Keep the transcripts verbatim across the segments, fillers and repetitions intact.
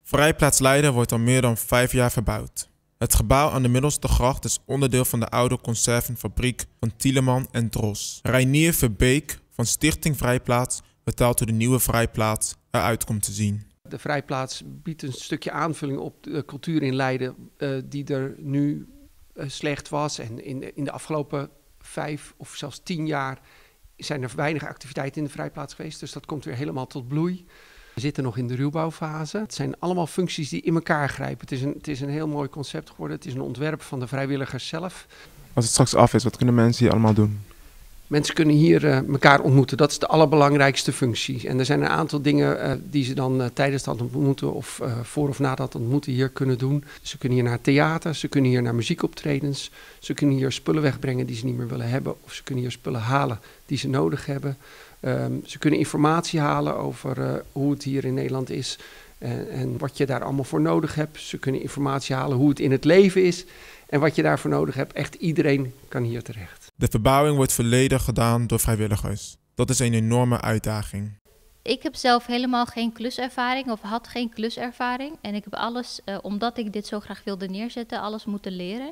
Vrijplaats Leiden wordt al meer dan vijf jaar verbouwd. Het gebouw aan de Middelste Gracht is onderdeel van de oude conservenfabriek van Tieleman en Dros. Reinier Verbeek van Stichting Vrijplaats vertelt hoe de nieuwe Vrijplaats eruit komt te zien. De Vrijplaats biedt een stukje aanvulling op de cultuur in Leiden uh, die er nu uh, slecht was. En in, in de afgelopen vijf of zelfs tien jaar zijn er weinig activiteiten in de Vrijplaats geweest. Dus dat komt weer helemaal tot bloei. We zitten nog in de ruwbouwfase. Het zijn allemaal functies die in elkaar grijpen. Het is een, het is een heel mooi concept geworden. Het is een ontwerp van de vrijwilligers zelf. Als het straks af is, wat kunnen mensen hier allemaal doen? Mensen kunnen hier uh, elkaar ontmoeten. Dat is de allerbelangrijkste functie. En er zijn een aantal dingen uh, die ze dan uh, tijdens dat ontmoeten of uh, voor of na dat ontmoeten hier kunnen doen. Ze kunnen hier naar theater, ze kunnen hier naar muziekoptredens. Ze kunnen hier spullen wegbrengen die ze niet meer willen hebben. Of ze kunnen hier spullen halen die ze nodig hebben. Um, ze kunnen informatie halen over uh, hoe het hier in Nederland is en, en wat je daar allemaal voor nodig hebt. Ze kunnen informatie halen hoe het in het leven is en wat je daarvoor nodig hebt. Echt iedereen kan hier terecht. De verbouwing wordt volledig gedaan door vrijwilligers. Dat is een enorme uitdaging. Ik heb zelf helemaal geen kluservaring of had geen kluservaring. En ik heb alles, uh, omdat ik dit zo graag wilde neerzetten, alles moeten leren.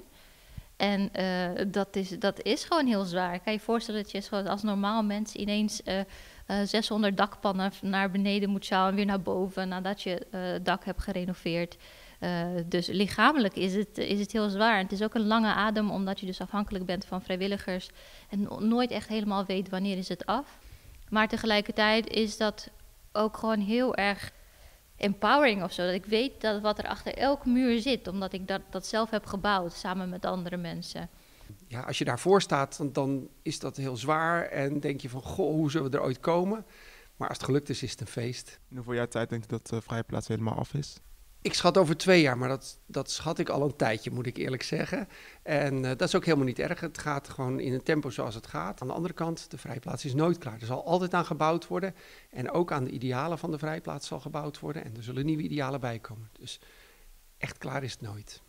En uh, dat, is, dat is gewoon heel zwaar. Ik kan je voorstellen dat je als normaal mens ineens uh, uh, zeshonderd dakpannen naar beneden moet sjouwen en weer naar boven nadat je uh, het dak hebt gerenoveerd. Uh, dus lichamelijk is het, is het heel zwaar. En het is ook een lange adem omdat je dus afhankelijk bent van vrijwilligers en no- nooit echt helemaal weet wanneer is het af. Maar tegelijkertijd is dat ook gewoon heel erg empowering of zo. Dat ik weet dat wat er achter elke muur zit, omdat ik dat, dat zelf heb gebouwd samen met andere mensen. Ja, als je daarvoor staat, dan, dan is dat heel zwaar en denk je van, goh, hoe zullen we er ooit komen? Maar als het gelukt is, is het een feest. En hoeveel jaar tijd denk je dat de Vrijplaats helemaal af is? Ik schat over twee jaar, maar dat, dat schat ik al een tijdje, moet ik eerlijk zeggen. En uh, dat is ook helemaal niet erg. Het gaat gewoon in een tempo zoals het gaat. Aan de andere kant, de Vrijplaats is nooit klaar. Er zal altijd aan gebouwd worden. En ook aan de idealen van de Vrijplaats zal gebouwd worden. En er zullen nieuwe idealen bij komen. Dus echt klaar is het nooit.